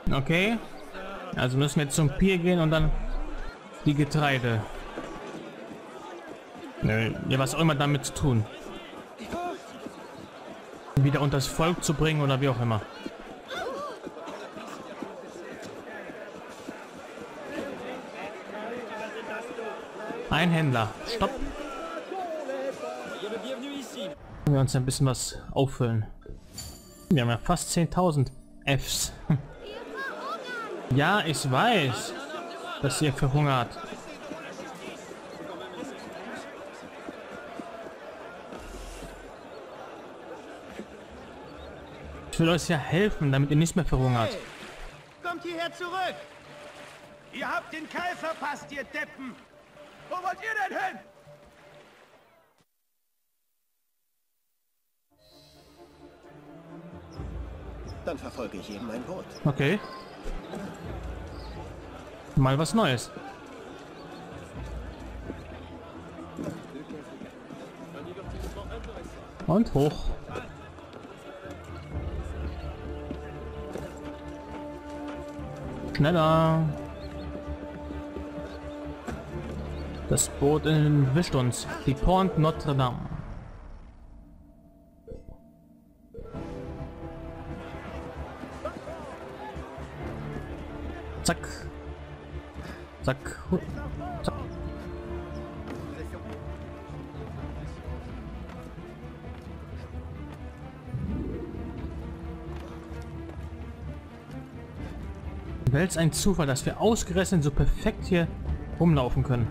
Okay. Also müssen wir jetzt zum Pier gehen und dann die Getreide. Ja, was auch immer damit zu tun. Wieder unters Volk zu bringen oder wie auch immer. Ein Händler. Stopp. Können wir uns ein bisschen was auffüllen. Wir haben ja fast 10.000 Fs. Ja, ich weiß, dass ihr verhungert. Ich will euch ja helfen, damit ihr nicht mehr verhungert. Hey, kommt hierher zurück! Ihr habt den Keil verpasst, ihr Deppen! Wo wollt ihr denn hin? Dann verfolge ich eben mein Boot. Okay. Mal was Neues. Und hoch. Schneller. Das Boot wischt uns. Die Pont Notre Dame. Zack. Zack. Zack. Welch ein Zufall, dass wir ausgerechnet so perfekt hier rumlaufen können.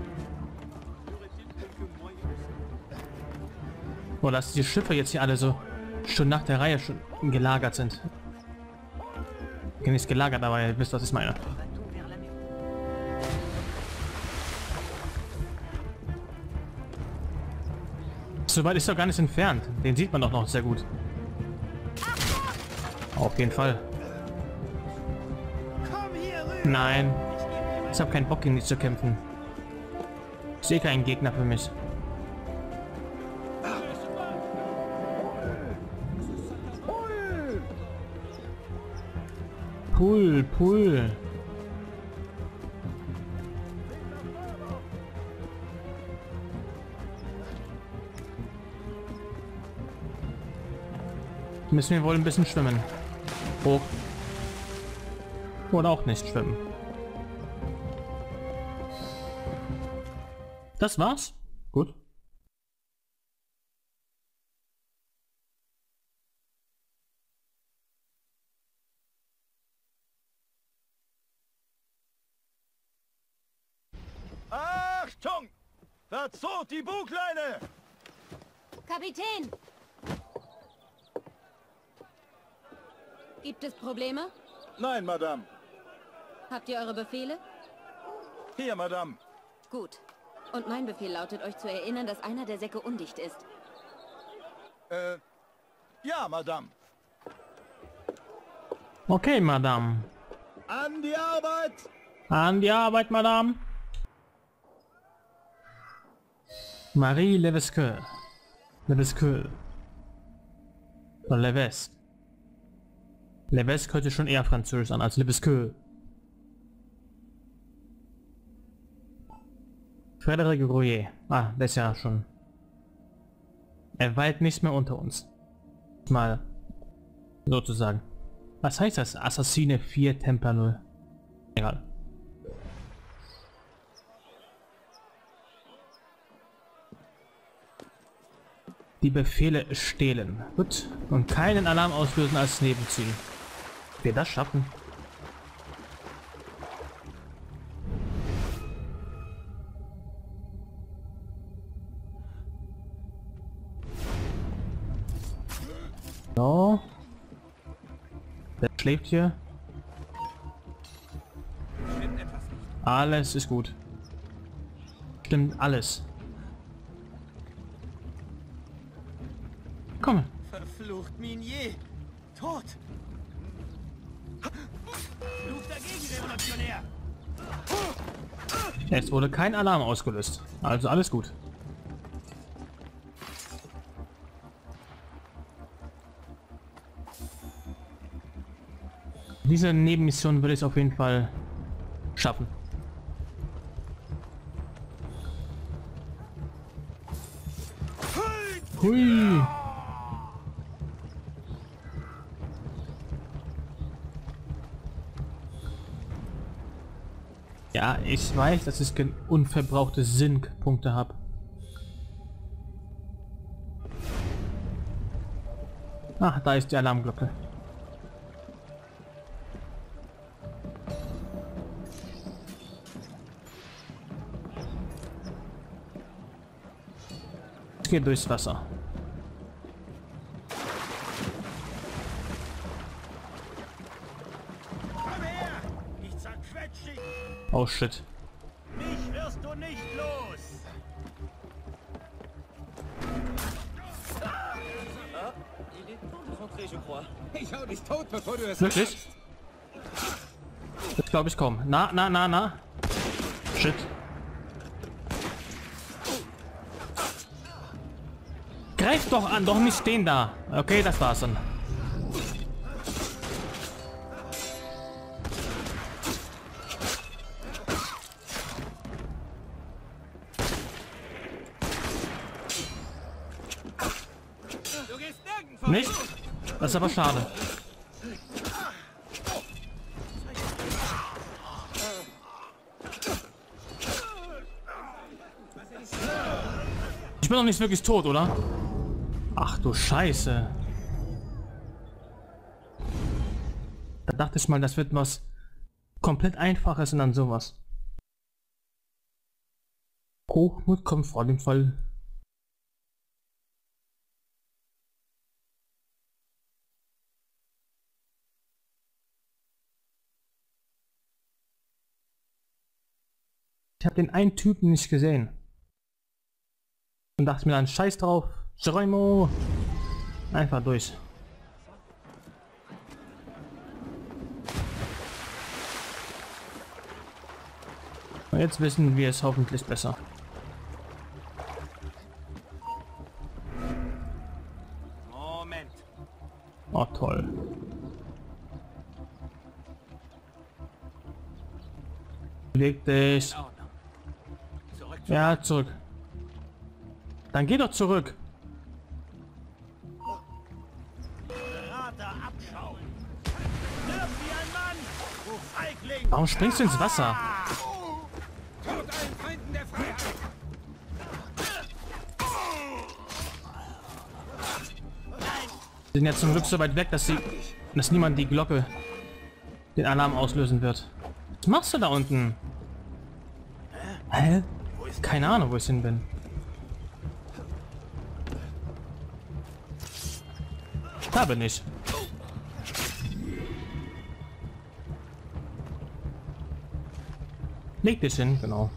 Oder dass die Schiffe jetzt hier alle so schon nach der Reihe schon gelagert sind. Nicht gelagert, aber ihr wisst, was ich meine. So weit ist doch gar nicht entfernt. Den sieht man doch noch sehr gut. Auf jeden Fall. Nein. Ich habe keinen Bock, gegen dich zu kämpfen. Ich sehe keinen Gegner für mich. Pull, pull. Müssen wir wohl ein bisschen schwimmen. Hoch. Oder auch nicht schwimmen. Das war's? Gut. Achtung! Verzog die Bugleine! Kapitän! Gibt es Probleme? Nein, Madame. Habt ihr eure Befehle? Hier, Madame. Gut. Und mein Befehl lautet, euch zu erinnern, dass einer der Säcke undicht ist. Ja, Madame. Okay, Madame. An die Arbeit! An die Arbeit, Madame. Marie Levesque. Levesque. Oder Levesque. Levesque hört sich schon eher französisch an als Levesque. Frédéric Rouillet. Ah, der ist ja schon. Er weilt nicht mehr unter uns. Mal sozusagen. Was heißt das? Assassine 4 Templar 0. Egal. Die Befehle stehlen. Gut. Und keinen Alarm auslösen als Nebenziel. Wir das schaffen. So. Der schläft hier. Alles ist gut. Stimmt alles. Komm. Verflucht Minier! Tot! Fluch dagegen, Revolutionär! Es wurde kein Alarm ausgelöst. Also alles gut. Diese Nebenmission würde ich auf jeden Fall schaffen. Hui. Ja, ich weiß, dass ich unverbrauchte Sync-Punkte habe. Ach, da ist die Alarmglocke. Es geht durchs Wasser. Komm her! Ich zerquetsch dich! Oh shit. Mich wirst du nicht los! Ich hau dich tot, bevor du es... Wirklich? Das glaube ich kaum. Na. Shit. Greif doch an, doch nicht stehen da. Okay, das war's dann. Du gehst nirgendwo! Nicht? Das ist aber schade. Ich bin doch nicht wirklich tot, oder? Ach du Scheiße. Da dachte ich mal, das wird was komplett Einfaches und dann sowas. Hochmut kommt vor dem Fall. Ich habe den einen Typen nicht gesehen. Und dachte mir dann, scheiß drauf. Geronimo. Einfach durch. Und jetzt wissen wir es hoffentlich besser. Moment! Oh toll. Leg dich. In Ordnung. Zurück. Ja, zurück. Dann geh doch zurück. Gerader Abschau! Stirb wie ein Mann! Du Feigling! Warum springst du ins Wasser? Tod allen Feinden der Freiheit! Sie sind ja zum Glück so weit weg, dass niemand die Glocke, den Alarm auslösen wird. Was machst du da unten? Hä? Keine Ahnung, wo ich hin bin. Da bin ich. Leg dich hin, genau.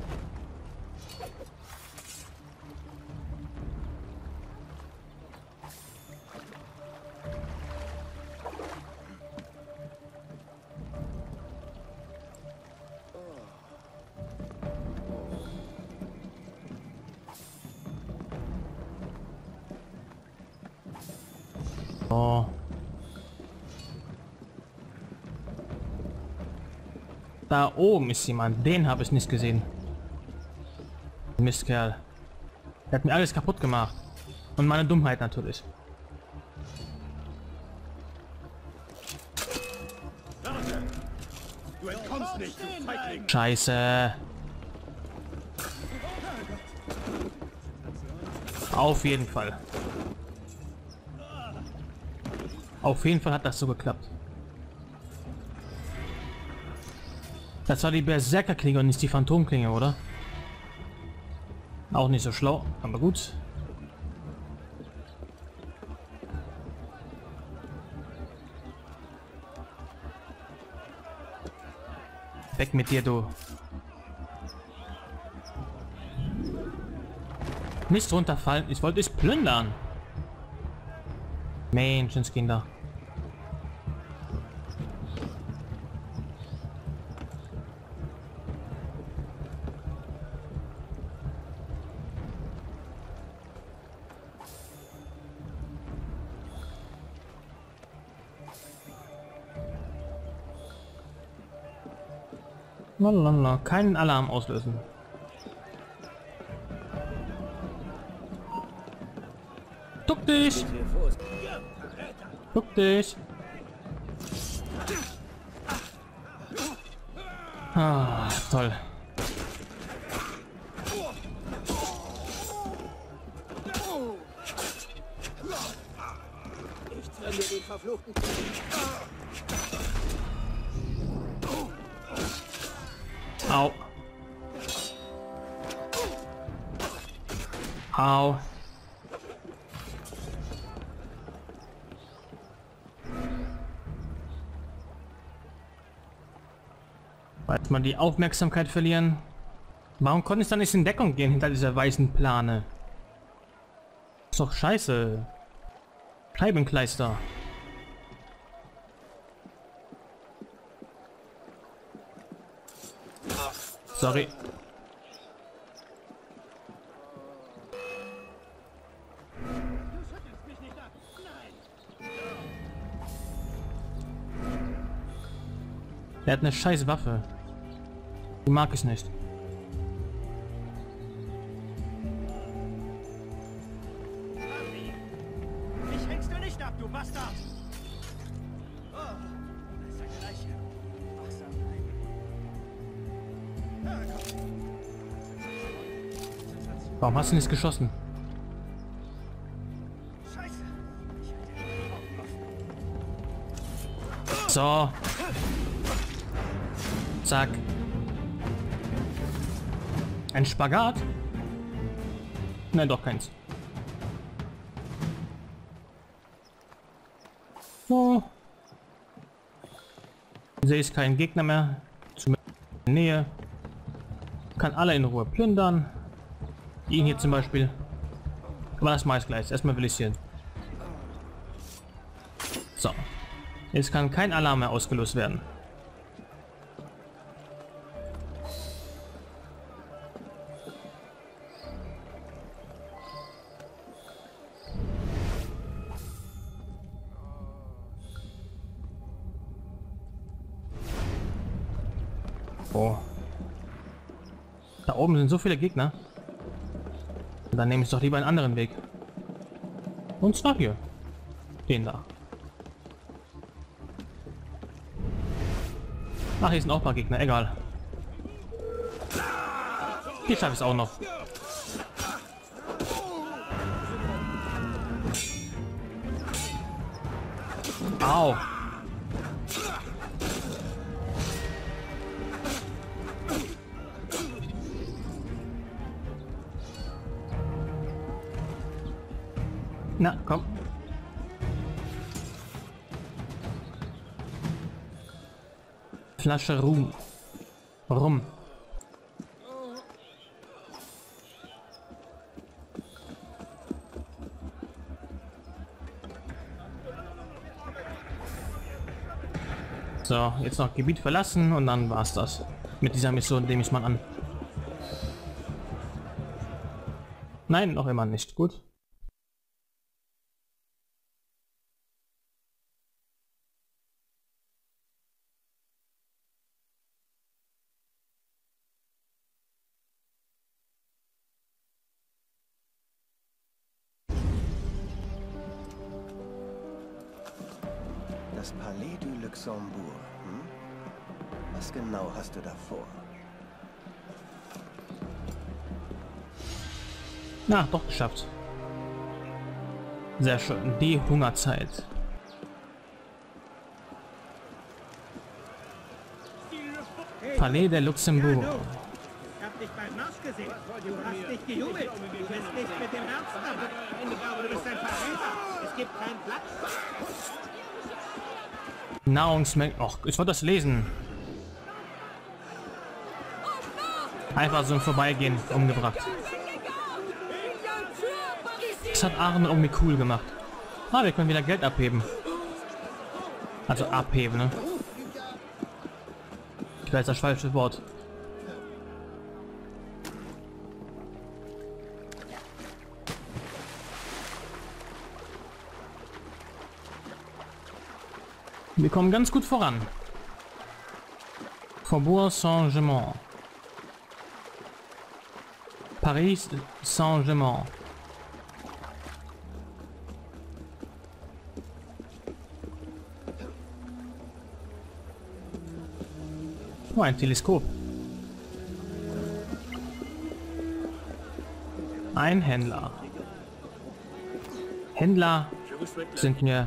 Oh. Da oben ist jemand. Den habe ich nicht gesehen. Mistkerl. Der hat mir alles kaputt gemacht. Und meine Dummheit natürlich. Du entkommst nicht, du Feigling! Scheiße. Auf jeden Fall. Auf jeden Fall hat das so geklappt. Das war die Berserkerklinge und nicht die Phantomklinge, oder? Auch nicht so schlau, aber gut. Weg mit dir, du. Nicht runterfallen, ich wollte dich plündern. Menschenskinder. Lalalala. Keinen Alarm auslösen. Duck dich! Duck dich! Ah, toll. Ich trenne den verfluchten... Au. Au. Weil man die Aufmerksamkeit verlieren. Warum konnte es dann nicht in Deckung gehen hinter dieser weißen Plane? Ist doch scheiße. Scheibenkleister. Sorry. Er hat eine scheiß Waffe. Die mag ich nicht. Mich hängst du nicht ab, du Bastard! Oh, das ist der gleiche. Wachsam bleiben. Ja, komm. Warum hast du nicht geschossen? Scheiße. Ich hätte den Augen offen. So. Zack. Ein Spagat? Nein, doch keins. So. Sehe ich keinen Gegner mehr. Zumindest in der Nähe. Kann alle in Ruhe plündern. Ihn hier zum Beispiel. Aber das mache ich gleich. Erstmal will ich hier. So. Jetzt kann kein Alarm mehr ausgelöst werden. Oh. Da oben sind so viele Gegner. Dann nehme ich doch lieber einen anderen Weg. Und zwar hier. Den da. Ach, hier sind auch ein paar Gegner. Egal. Hier schaffe ich es auch noch. Au. Na, komm. Flasche Rum. Rum. So, jetzt noch Gebiet verlassen und dann war's das. Mit dieser Mission nehme ich mal an. Nein, noch immer nicht. Gut. Das Palais du Luxembourg. Hm? Was genau hast du da vor? Na, doch geschafft. Sehr schön. Die Hungerzeit. Palais der Luxembourg. Ich hab dich beim Marsch gesehen. Du hast nicht gejubelt. Du bist nicht mit dem Herzen dabei. Du bist ein Verräter. Es gibt keinen Platz. Nahrungsmittel. Och, ich wollte das lesen. Einfach so im Vorbeigehen umgebracht. Das hat Aaron irgendwie cool gemacht. Ah, wir können wieder Geld abheben. Also abheben, ne? Ich weiß das falsche Wort. Wir kommen ganz gut voran. Faubourg Saint-Germain. Paris Saint-Germain. Oh, ein Teleskop. Ein Händler. Händler sind mir...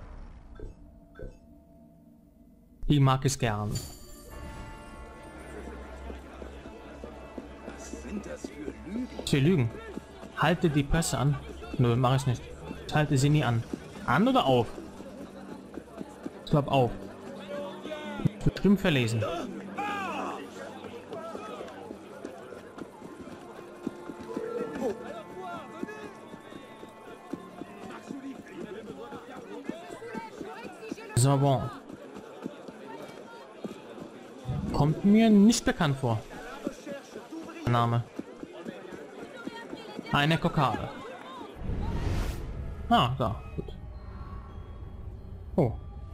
Die mag ich gern. Für Lügen. Halte die Presse an. Nö, mach ich nicht. Ich halte sie nie an. An oder auf? Ich glaube auf. Bestimmt verlesen. So, bon. Kommt mir nicht bekannt vor. Der Name. Eine Kokarde. Ah, da. Gut. Oh.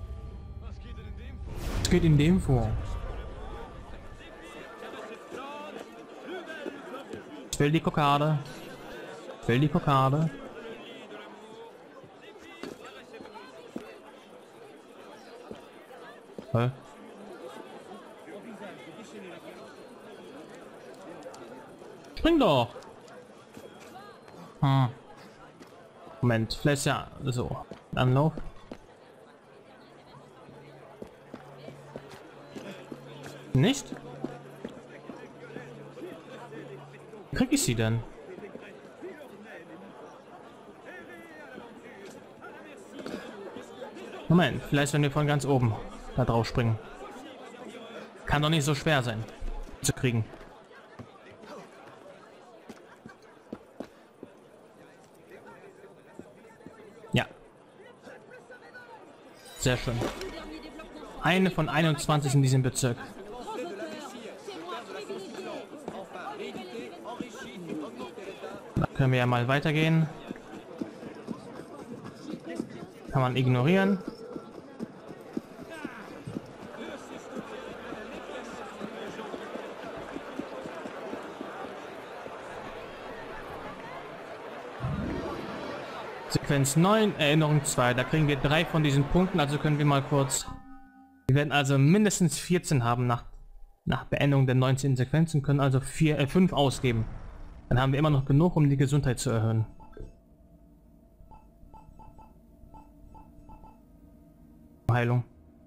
Was geht in dem vor? Ich will die Kokarde. Ich will die Kokarde. Hä? Spring doch! Hm. Moment, vielleicht ja so. Anlauf. Nicht? Wie krieg ich sie denn? Moment, vielleicht wenn wir von ganz oben da drauf springen. Kann doch nicht so schwer sein zu kriegen. Ja. Sehr schön. Eine von 21 in diesem Bezirk. Da können wir ja mal weitergehen. Kann man ignorieren. Sequenz 9, Erinnerung 2. Da kriegen wir 3 von diesen Punkten, also können wir mal kurz... Wir werden also mindestens 14 haben nach Beendigung der 19 Sequenzen, können also 5 ausgeben. Dann haben wir immer noch genug, um die Gesundheit zu erhöhen. Heilung.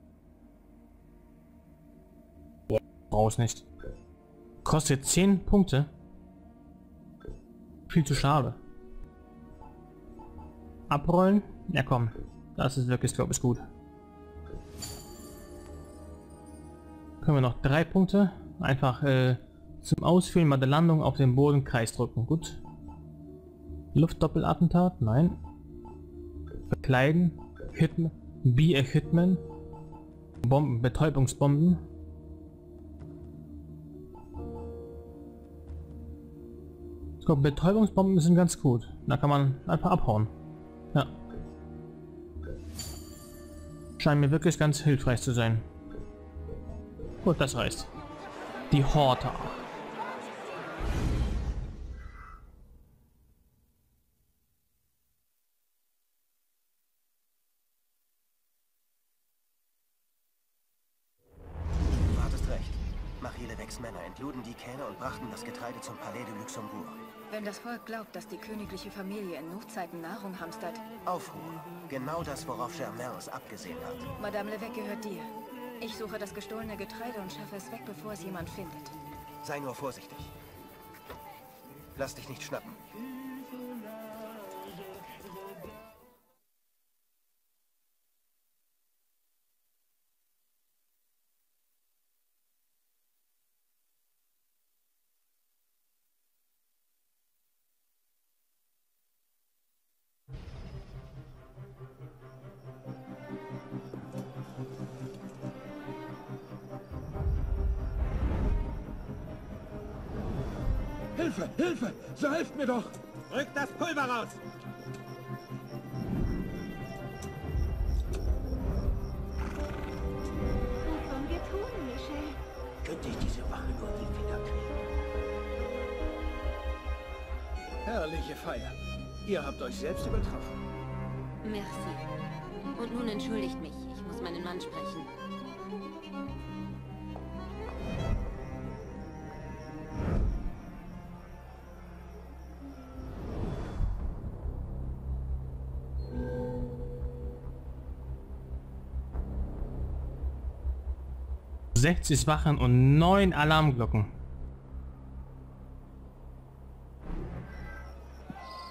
Brauch's nicht. Kostet 10 Punkte. Viel zu schade. Abrollen? Ja komm, das ist wirklich, glaube ich, gut. Können wir noch 3 Punkte. Einfach zum Ausführen mal der Landung auf den Boden Kreis drücken. Gut. Luftdoppelattentat? Nein. Verkleiden. Hitman. Be-a-Hitman. Bomben, Betäubungsbomben. Ich glaube, Betäubungsbomben sind ganz gut. Da kann man einfach abhauen. Ja. Scheint mir wirklich ganz hilfreich zu sein. Gut, das reicht. Die Horta. Du hattest recht. Machilewecks Männer entluden die Kähne und brachten das Getreide zum Palais de Luxembourg. Wenn das Volk glaubt, dass die königliche Familie in Notzeiten Nahrung hamstert... Aufruhr. Genau das, worauf Germain es abgesehen hat. Madame Levesque gehört dir. Ich suche das gestohlene Getreide und schaffe es weg, bevor es jemand findet. Sei nur vorsichtig. Lass dich nicht schnappen. Hilfe! Hilfe! So helft mir doch! Rückt das Pulver raus! Was sollen wir tun, Michel? Welche Feier? Ihr habt euch selbst übertroffen. Merci. Und nun entschuldigt mich. Ich muss meinen Mann sprechen. ...60 Wachen und 9 Alarmglocken.